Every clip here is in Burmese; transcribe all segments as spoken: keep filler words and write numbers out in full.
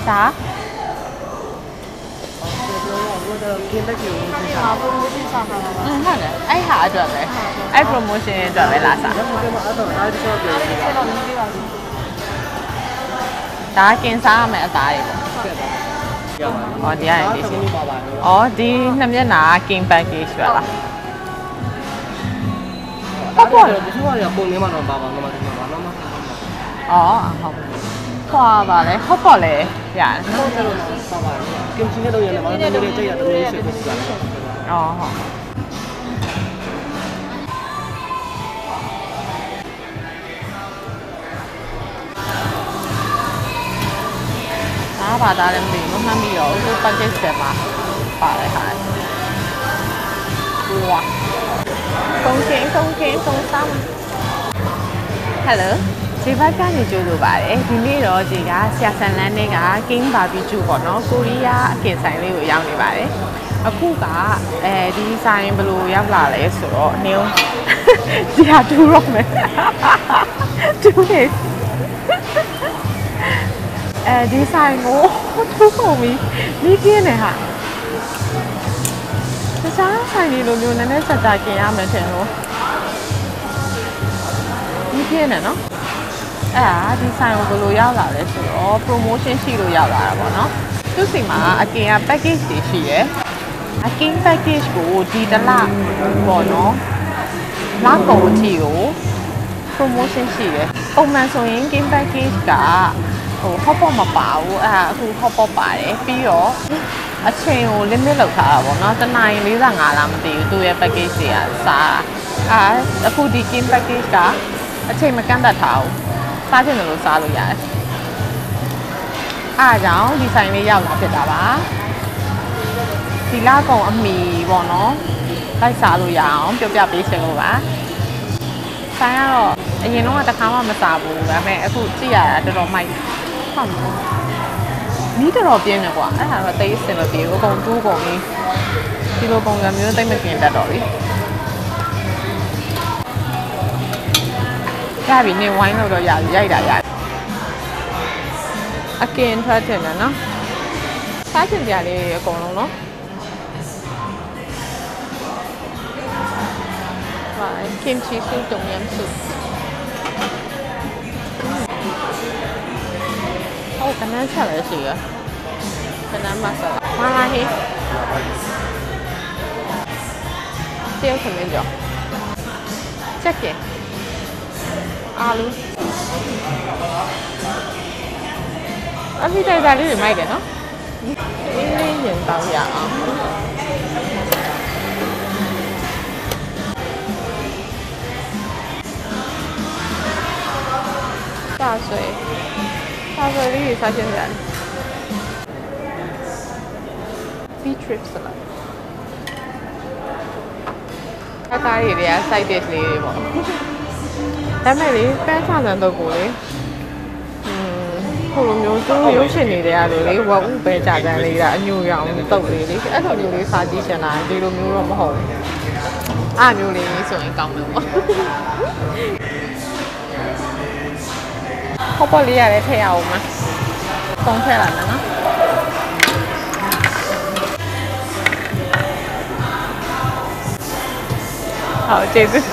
啥？ 我的免得叫我啊，promotion 上下啦。 嗯，ဟုတ်တယ်အဲ့ဟာအတွက်ပဲအဲ့ promotion အတွက်ပဲလာစား那我们按照哪里说的？ ဆက်တော့ပြီးပါပြီဒါကင်စားရမယ်အသားတွေပေါ့对吧？ ဟောဒီကနေဒီစီ爸爸。 ဩဒီနှစ်မျက်နှာက king package ပဲလားဟုတ်ပါဘူးဒီမှာရပုံနေမှာတော့ပါပါတော့မှာဒီမှာပါတော့မှာဩဟုတ်ခွာပါလေဟုတ်ပေါ့လေရတယ်ဟုတ်တယ်လို့ပါပါကင်ချင်တဲ့တော့ရတယ်မှာတော့ဒီကြိတ်ရတယ်လို့ရှိတယ်ဆိုတာဩဟုတ်အားပါတာလည်းမသိဘူးမှတ်မိတော့သူ package ထဲမှာပါတယ်ဟာဝါကုန်ချင်းကုန်ချင်းကုန်ဆောင် Hello ဒီဘက်ကနေကြိုးလိုပါတယ်ဒီနေ့တော့ဒီကဆရာဆန်လန်းနဲ့က King Barbecue ပေါ့နော်ကိုရီးယားအကင်ဆိုင်လေးကိုရောက်နေပါတယ်အခုကအဲဒီဆိုင်ဘယ်လိုရောက်လာလဲဆိုတော့နင်းဒီဟာတူတော့မယ်တူနေအဲဒီဆိုင်ကိုတူကုန်ပြီမိခင်းနေဟာတခြားဆိုင်လေးလိုမျိုးနည်းနည်းဆက်တာกินရမယ်ထင်လို့မိခင်းနေနော်အဲ့ဒါဒီဆိုင်ကိုဘယ်လိုရောက်လာလဲဆိုတော့ promotion ရှိလို့ရောက်လာတာပေါ့နော်သူ့စီမှာအကင်က package တွေရှိရယ်အကင် package ကိုဒီတစ်လပေါ့နော်လကုန်အထိကို promotion ရှိရယ်ပုံမှန်ဆိုရင် game package ကဟို hot pot မပါဘူးအဲ့ဒါအခု hot pot ပါတယ်ပြီးတော့အချိန်ကို limit လောက်ထားတာပေါ့နော်တနာရီ၄၅လားမသိဘူးသူ့ရဲ့ package တွေကစားအာအခုဒီ game package ကအချိန်မကန့်သတ်ထားဘူးစားချင်တယ်လို့စားလို့ရတယ်အားကြောင့်ဒီဆိုင်လေးရောက်လာဖြစ်တာပါဒီလကောင်အမီပေါ့နော်လိုက်စားလို့ရအောင်ပြောပြပေးချင်လို့ပါဆိုင်ကတော့အရင်တော့တစ်ခါမှမစားဘူးဒါပေမဲ့အခုကြည့်ရတာတော်တော်မိုက်ဟုတ်မှာနီးတော်တော်ပြင်းတယ်ကွာအဲ့ဒါတော့တိတ်အဆင်မပြေဘူးအကုန်တူးကုန်ကြီးဒီလိုပုံစံမျိုးတိတ်မกินတတ်တော့ဘူးရပြီနေဝိုင်းလို့တော့ရပြီရိုက်တာရအကင်ထွက်တယ်နော်စားချင်ကြလေးအကုန်လုံးနော်ဟာ kimchi soup tom yum soup ဟုတ်ကနန်းချက်လည်းရှိရကနန်းမဆလာမာလာဟေးတယောက်ခမင်းကြောချက်ကဲအာလူအမိတိုင်တာလေးတွေမိုက်တယ်နော်အေးလေးရင်တောင်းရအောင်စားဆွေစားဆွေလေးတွေစားချင်တယ် beef trips လားအသားရည်တွေက side dish လေးတွေပေါ့ဒါမဲ့လေပန်းချဆန်တော့ကိုလေอืมဟိုလိုမျိုးသူတို့ရုပ်ရှင်နေတဲ့အားလို့လေဝက်ဥပဲကြာကြလေးတာအညိုရောင်တုတ်လေးလေအဲ့လိုမျိုးလေးစားကြည့်ချင်တာဒီလိုမျိုးတော့မဟုတ်ဘူးအားမျိုးလေးဆိုရင်ကောင်းတယ်ပေါ့ဟောပေါ်လေးရတယ်ထည့်ရအောင်မသုံးထည့်လာမယ်နော်ဟုတ်ကျေးဇူး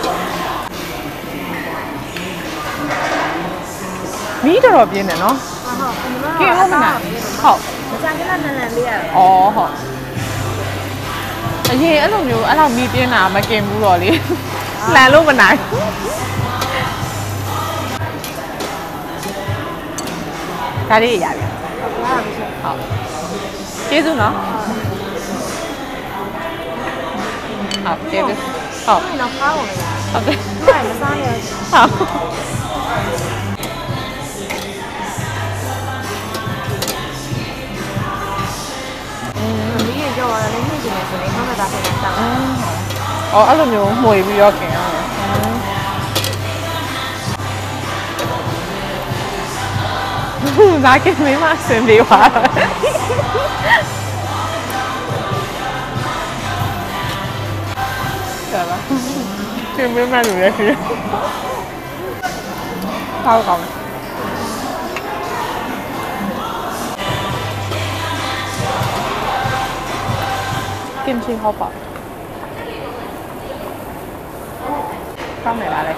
မီးတော်တော်ပြင်းတယ်နော်ဟုတ်ဟုတ်ကဲဟုတ်မလားဟုတ်မကြခင်ကနန်းနန်းလေးရတယ်ဩဟုတ်အရင်အဲ့လိုမျိုးအဲ့လောက်မီးပြင်းတာမกินဘူးတော့လေလှန်လို့မနိုင်ဒါလေးရပြီဟုတ်ကျေးဇူးနော်ဟုတ်ကျေးဇူးဟုတ်နောက်ခါဝင်လာဟုတ်တယ်ဟုတ်မစားရဟုတ်မီးရကြောရတယ်လည်းညှိနေတယ်ဆိုရင်ခေါင်းကတာဖြစ်နေတာ။အော်အဲ့လိုမျိုးမှွေပြီးတော့กินအောင်။ဒါကမင်းမဆင်ပြေပါ။ဒါပါ။ကမင်းမလို့ရရှိ။ဟောကောင်း။ kimchi hot pot ကောင်းနေလားလေ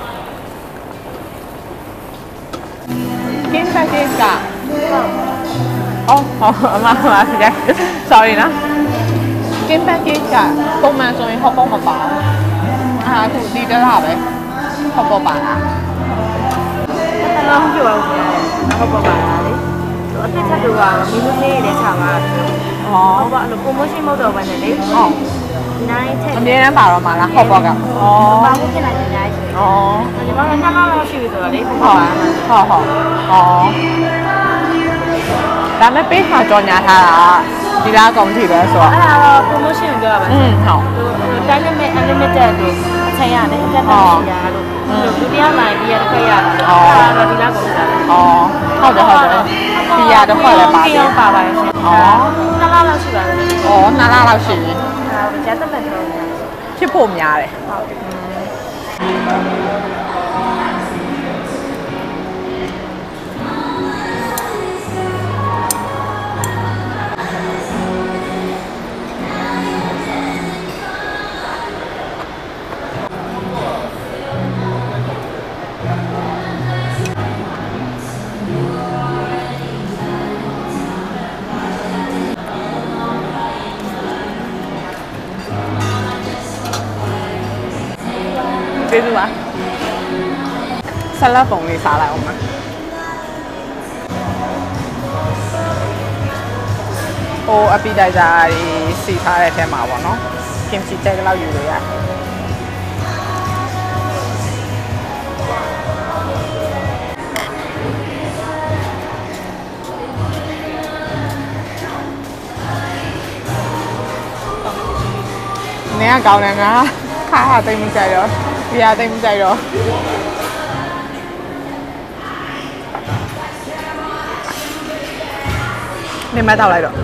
Kim package ကအော်ဟောအမအမ sorry နော် Kim package ကပုံမှန်ဆိုရင် hot pot မပါဘူးအာအခုဒီတလားပဲ hot pot ပါလားအဲ့ဒါတော့ပြောအောင်ဟုတ်ပါပါလားလေအစ်စ်ထပ်တော့မီလူလေးနဲ့ခြာပါ哦， ဟုတ်ပါအဲ့လို promotion မဟုတ်တော့ဘဲနဲ့လေ哦， နိုင်ထက်အမြဲတမ်းပါတော့မှာလား hot pot ကอ๋อပါဖို့ဖြစ်နိုင်တယ်အများကြီးဆိုอ๋อဒီမှာတော့နှစ်လောက်လောက်ရှိပြီဆိုတော့လေဟုတ်ဟုတ်ပါပါဟုတ်ဟုတ်อ๋อဒါမဲ့ပေးခါကြော်ညာထားတာဒီလားကုန်ပြီပဲဆိုတော့အဲ့ဒါတော့ promotion ပြောရပါอืมဟုတ်တိုင်းနဲ့ unlimited တို့အချိန်ရတယ်အတက်ပါရှိတာတို့လူတရားနိုင်ပြီးရတစ်ခါရတာအဲ့ဒါတော့ဒီလောက်ကုန်တာလေอ๋อဟုတ်တယ်ဟုတ်တယ်ဒီရတော့ခေါ်လဲပါပြီပါပါရှင်อ๋อနှစ်လောက်လောက်ရှိပါတယ်လေอ๋อနှစ်လလောက်ရှိပြီအဲ့ဒါကျက်သက်မဲ့တော့ဖြစ်ဖို့များတယ်ဟုတ်ကျေးဇူးပါဆလတ်ပုံလေးစားလိုက်အောင်ပါဟိုအပီတိုက်ဇာကြီးစီထားတဲ့အထဲမှာပေါ့နော်ကင်ချီတဲကလောက်ယူလို့ရတယ်နေရကောင်းတယ်ငါခါဟာတိတ်မကြိုက်တော့ဒီဟာတိတ်မကြိုက်တော့နေမတောက်လိုက်တော့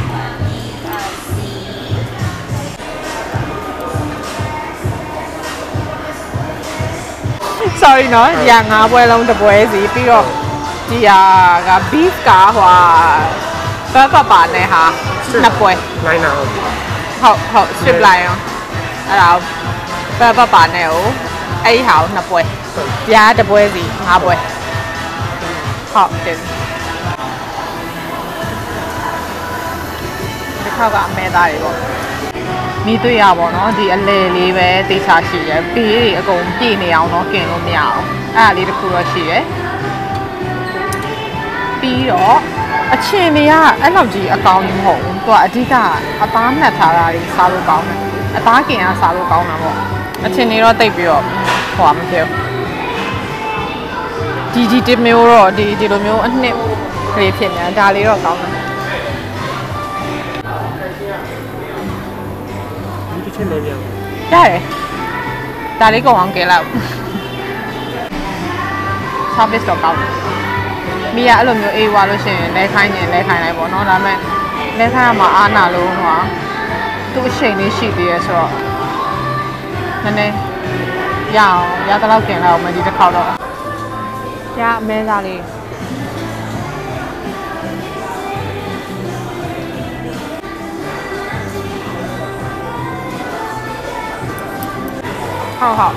sorry နော်ဒီဟာငါးပွဲလုံးတစ်ပွဲစီပြီးတော့ဒီဟာက beef ကဟိုဟာဘတ်ပါနဲ့ဟာနှစ်ပွဲနိုင်တာဟုတ်ဟုတ်ဟုတ် strip line ရောအဲ့ဒါဘတ်ပါပါနဲ့ကိုအဲ့ဒီဟာကိုနှစ်ပွဲပြားတစ်ပွဲစီငါးပွဲဟုတ်တယ်ဒီခေါက်ကအမဲသားတွေပေါ့မိတွေ့ရပါတော့ဒီအလဲလေးပဲတေချာရှိရဘေးတွေအကုန်ပြည့်နေအောင်တော့กินလို့မရအောင်အဲ့ဒါလေးတစ်ခုတော့ရှိရပြီးတော့အချင်းတွေကအဲ့လောက်ကြီးအကောင်းကြီးမဟုတ်ဘူးသူကအဓိကအသားနှက်ထားတာတွေစားလို့ကောင်းတယ်အသားกินအားစားလို့ကောင်းတာပေါ့အချင်းတွေတော့တိတ်ပြီးတော့ဟိုမဖြစ်ဒီဒီတစ်မျိုးတော့ဒီဒီလိုမျိုးအနှစ်ကလေးဖြစ်နေတာဒါလေးတော့ကောင်းတယ်ဒီတစ်ချက်လေးပြောရတယ်ဒါလေးကုန်အောင်ကဲလိုက် service တော့ကောင်းတယ်မိရအဲ့လိုမျိုးအေးွားလို့ရှိရင်လဲခိုင်းရင်လဲခိုင်းလိုက်ပေါ့နော်ဒါပေမဲ့လဲခိုင်းရမှာအားနာလို့ဟိုသူ့အချိန်လေးရှိသေးရဲ့ဆိုတော့နည်းနည်းရအောင်ရတော့กินလိုက်အောင်မဒီတစ်ခေါက်တော့ရအမဲသားလေးဟုတ်ဟုတ်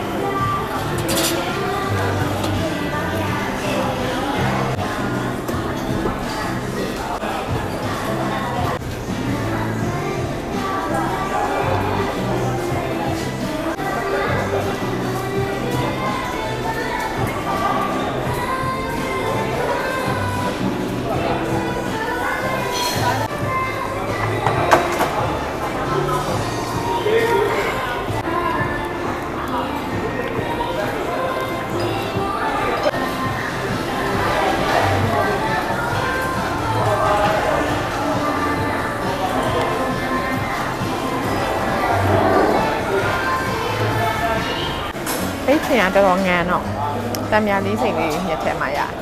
အဲ့ချိန်ကတော်တော်ငန်တော့တံမြာလေးစိတ်လေးညက်ထဲမှာရတယ်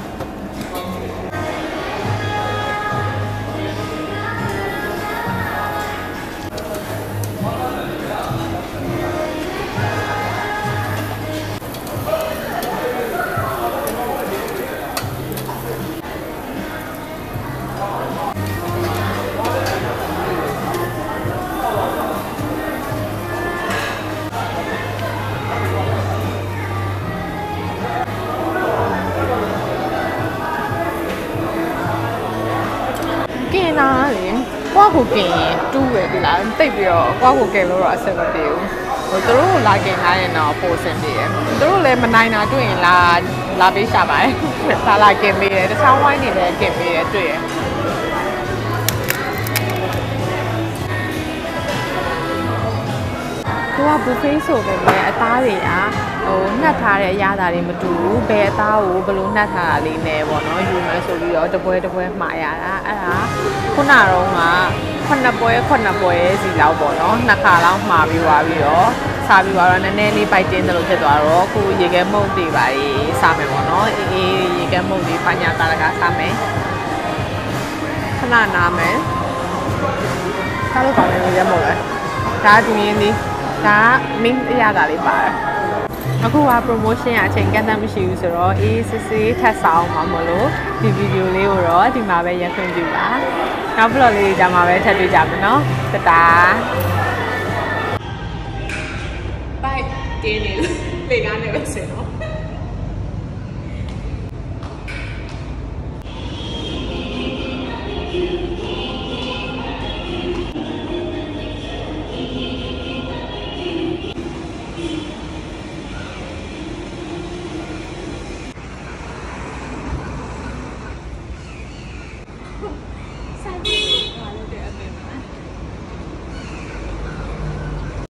တာလေကိုယ့်ကိုกินရင်တူးပဲဒီလားတိတ်ပြီးတော့ကိုယ့်ကိုกินလို့တော့အဆင်မပြေဘူးဟိုသူတို့လာกินထားရင်တော့ပိုဆင်ပြေတယ်သူတို့လည်းမနိုင်တာတွေ့ရင်လာလာပေးရှာပါတယ်လာလာกินပေးတယ်တခြားဝိုင်းနေလည်းกินပေးတယ်တွေ့ရကိုကဘူဖေးဆိုပဲလေအသားတွေကဟိုနှက်ထားတဲ့အရာသာတွေမတူဘူးဘယ်အသားကိုဘလို့နှက်ထားတာလေးနဲ့ပေါ့နော်ယူမယ်ဆိုပြီးတော့တပွဲတပွဲမှာရတာအဲ့ဒါခုနတော့ကခုနှစ်ပွဲခုနှစ်ပွဲစီလောက်ပေါ့နော်နှစ်ခါလောက်မှာပြီးသွားပြီးတော့စားပြီးတော့နည်းနည်းလေးပိုက်တင်းတယ်လို့ဖြစ်သွားတော့အခုရေခဲမုတ်တွေပါရေးစားမယ်ပေါ့နော်အေးအေးရေခဲမုတ်တွေပညာတာလကစားမယ်ခဏနားမယ်စားလို့ကောင်းတယ်ရေခဲမုတ်လေဒါဒီရင်းလေးဒါမင်းအရာကလေးပါတယ်အခုက promotion အချိန်ကန့်သတ်မရှိဘူးဆိုတော့အေးစစ်စစ်ထပ်ဆောင်မှာမလို့ဒီဗီဒီယိုလေးကိုတော့ဒီမှာပဲရခွင့်ပြုပါနောက် vlog လေးကြမှာပဲထပ်တွေ့ကြမယ်နော်တတာဘိုက်တင်းနေလေကားနေပဲစင်နော်